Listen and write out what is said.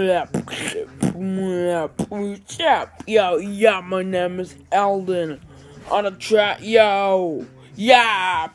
Yeah, my name is Eldon. On the track, yo. Yeah.